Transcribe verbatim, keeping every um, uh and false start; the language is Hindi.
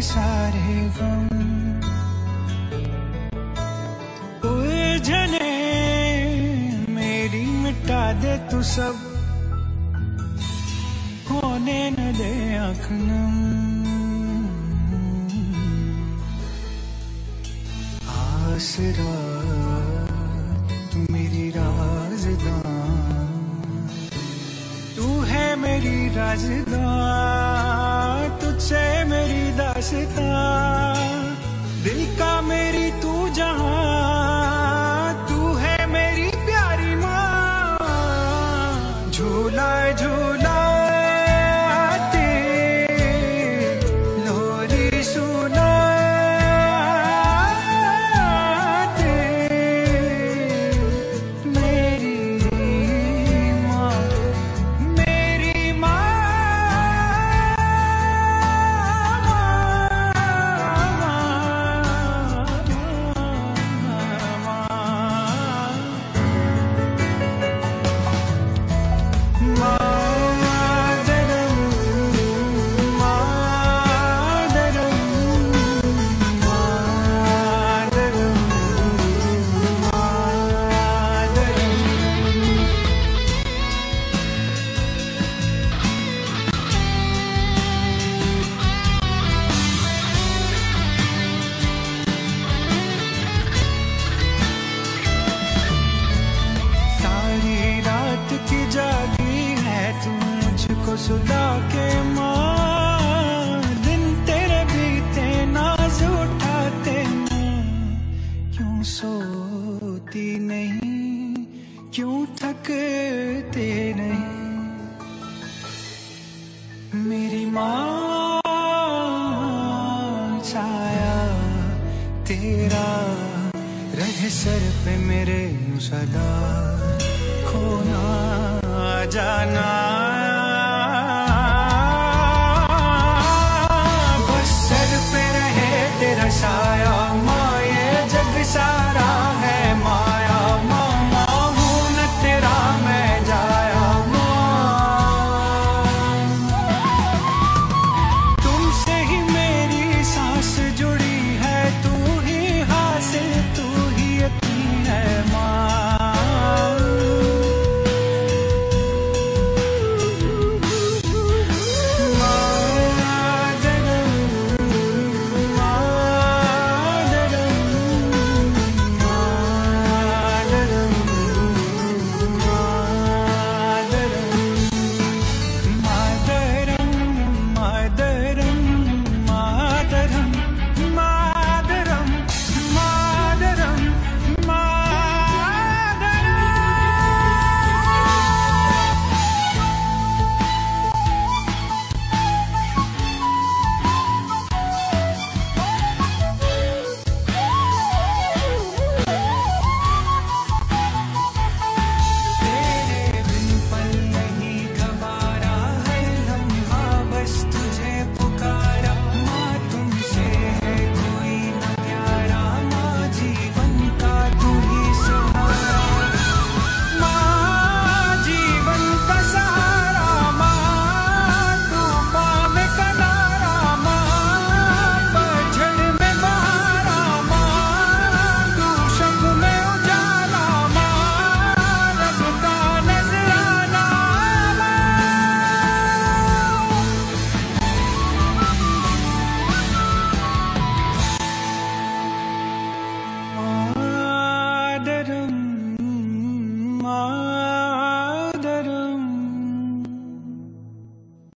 सारे गम उलझने मेरी मिटा दे तू सब, होने न दे आँख नम। आसरा तू मेरी राज़दां, तू है मेरी राज़दां, तुझसे मेरी दास्तां, दिल का मेरी तू जहां, तू है मेरी प्यारी माँ। झूला झूला सुला के माँ, दिन तेरे बीते नाज उठाते मैं, क्यों सोती नहीं, क्यों थकते नहीं। मेरी माँ छाया तेरा रहे सर पे मेरे सदा, खोना जाना